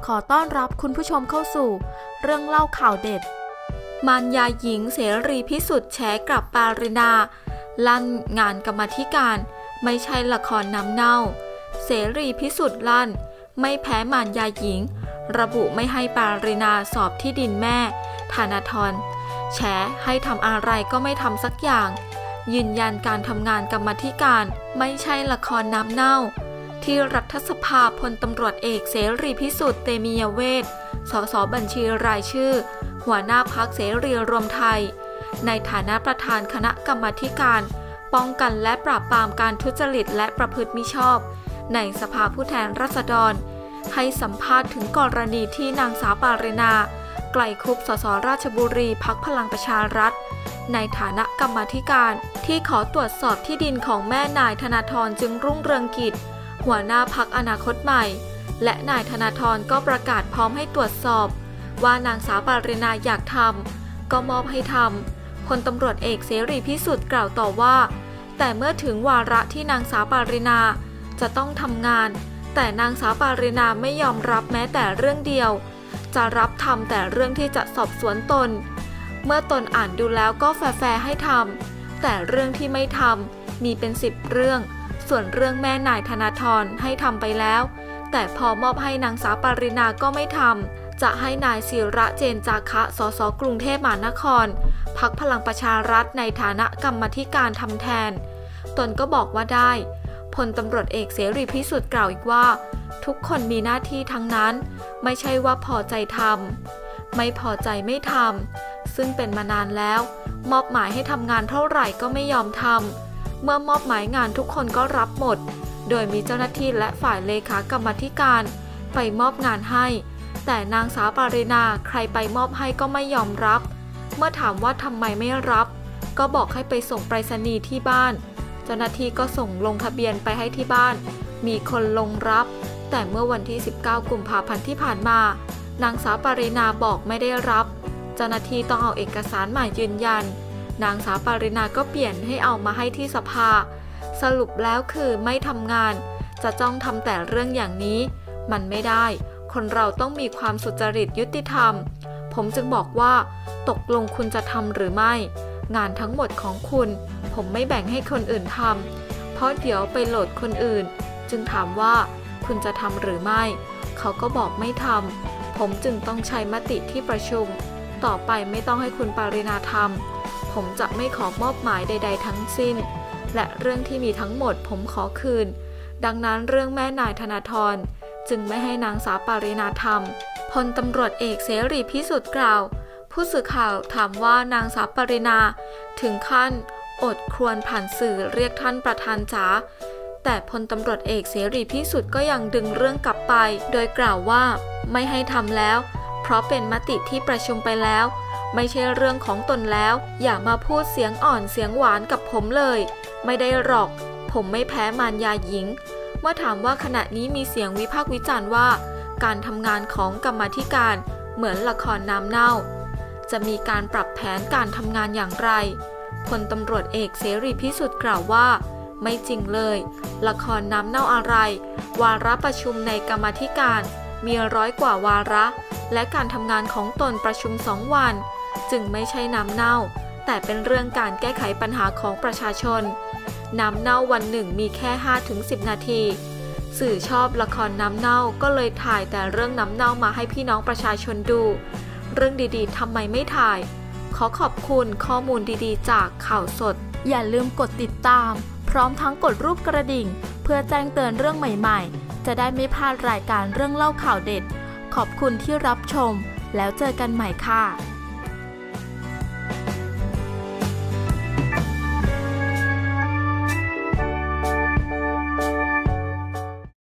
อต้อนรับคุณผู้ชมเข้าสู่เรื่องเล่าข่าวเด็ดมารยาหญิงเสรีพิสุทธิ์แฉกลับปารินาลั่นงานกรรมาธิการไม่ใช่ละครน้ำเน่าเสรีพิสุทธิ์ลั่นไม่แพ้มารยาหญิงระบุไม่ให้ปารินาสอบที่ดินแม่ธนาธรแฉให้ทำอะไรก็ไม่ทำสักอย่างยืนยันการทำงานกรรมาธิการไม่ใช่ละครน้ำเน่าที่รัฐสภาพลตำรวจเอกเสรีพิสุทธิ์เตมียเวทสสบัญชีรายชื่อหัวหน้าพรรคเสรีรวมไทยในฐานะประธานคณะกรรมาธิการป้องกันและปราบปรามการทุจริตและประพฤติมิชอบในสภาผู้แทนราษฎรให้สัมภาษณ์ถึงกรณีที่นางสาวปารินาไกลคุปสสราชบุรีพรรคพลังประชารัฐในฐานะกรรมาธิการที่ขอตรวจสอบที่ดินของแม่นายธนาธรจึงรุ่งเรืองกิจหัวหน้าพรรคอนาคตใหม่และนายธนาธรก็ประกาศพร้อมให้ตรวจสอบว่านางสาวปารินาอยากทำก็มอบให้ทำพลตำรวจเอกเสรีพิสุทธิ์กล่าวต่อว่าแต่เมื่อถึงวาระที่นางสาวปารินาจะต้องทำงานแต่นางสาวปารินาไม่ยอมรับแม้แต่เรื่องเดียวจะรับทำแต่เรื่องที่จะสอบสวนตนเมื่อตนอ่านดูแล้วก็แฟร์ให้ทำแต่เรื่องที่ไม่ทำมีเป็น10เรื่องส่วนเรื่องแม่นายธนาธรให้ทำไปแล้วแต่พอมอบให้นางสาวปารินาก็ไม่ทำจะให้นายศิระเจนจาคะสสกรุงเทพมหานครพรรคพลังประชารัฐในฐานะกรรมาธิการทำแทนตนก็บอกว่าได้พลตำรวจเอกเสรีพิสุทธิ์กล่าวอีกว่าทุกคนมีหน้าที่ทั้งนั้นไม่ใช่ว่าพอใจทำไม่พอใจไม่ทำซึ่งเป็นมานานแล้วมอบหมายให้ทำงานเท่าไหร่ก็ไม่ยอมทำเมื่อมอบหมายงานทุกคนก็รับหมดโดยมีเจ้าหน้าที่และฝ่ายเลขากรรมาธิการไปมอบงานให้แต่นางสาวปารินาใครไปมอบให้ก็ไม่ยอมรับเมื่อถามว่าทำไมไม่รับก็บอกให้ไปส่งไปรษณีย์ที่บ้านเจ้าหน้าที่ก็ส่งลงทะเบียนไปให้ที่บ้านมีคนลงรับแต่เมื่อวันที่19กุมภาพันธ์ที่ผ่านมานางสาวปารินาบอกไม่ได้รับเจ้าหน้าที่ต้องเอาเอกสารใหม่ยืนยันนางสาวปารินาก็เปลี่ยนให้เอามาให้ที่สภาสรุปแล้วคือไม่ทำงานจะจ้องทำแต่เรื่องอย่างนี้มันไม่ได้คนเราต้องมีความสุจริตยุติธรรมผมจึงบอกว่าตกลงคุณจะทำหรือไม่งานทั้งหมดของคุณผมไม่แบ่งให้คนอื่นทำเพราะเดี๋ยวไปโหลดคนอื่นจึงถามว่าคุณจะทำหรือไม่เขาก็บอกไม่ทำผมจึงต้องใช้มติที่ประชุมต่อไปไม่ต้องให้คุณปารินาทำผมจะไม่ขอมอบหมายใดๆทั้งสิ้นและเรื่องที่มีทั้งหมดผมขอคืนดังนั้นเรื่องแม่นายธนาธรจึงไม่ให้นางสาวปารินาทำพลตำรวจเอกเสรีพิสุทธิ์กล่าวผู้สื่อข่าวถามว่านางสาวปารินาถึงขั้นอดครวญผ่านสื่อเรียกท่านประธานจ๋าแต่พลตำรวจเอกเสรีพิสุทธิ์ก็ยังดึงเรื่องกลับไปโดยกล่าวว่าไม่ให้ทำแล้วเพราะเป็นมติที่ประชุมไปแล้วไม่ใช่เรื่องของตนแล้วอย่ามาพูดเสียงอ่อนเสียงหวานกับผมเลยไม่ได้หรอกผมไม่แพ้มารยาหญิงเมื่อถามว่าขณะนี้มีเสียงวิพากษ์วิจารณ์ว่าการทำงานของกรรมาธิการเหมือนละครน้ำเน่าจะมีการปรับแผนการทำงานอย่างไรพลตำรวจเอกเสรีพิสุทธิ์กล่าวว่าไม่จริงเลยละครน้ำเน่าอะไรวาระประชุมในกรรมาธิการมี100 กว่าวาระและการทำงานของตนประชุม2 วันจึงไม่ใช่น้ำเน่าแต่เป็นเรื่องการแก้ไขปัญหาของประชาชนน้ำเน่าวันหนึ่งมีแค่ 5-10 นาทีสื่อชอบละครน้ำเน่าก็เลยถ่ายแต่เรื่องน้ำเน่ามาให้พี่น้องประชาชนดูเรื่องดีๆทำไมไม่ถ่ายขอขอบคุณข้อมูลดีๆจากข่าวสดอย่าลืมกดติดตามพร้อมทั้งกดรูปกระดิ่งเพื่อแจ้งเตือนเรื่องใหม่ๆจะได้ไม่พลาดรายการเรื่องเล่าข่าวเด็ดขอบคุณที่รับชมแล้วเจอกันใหม่ค่ะ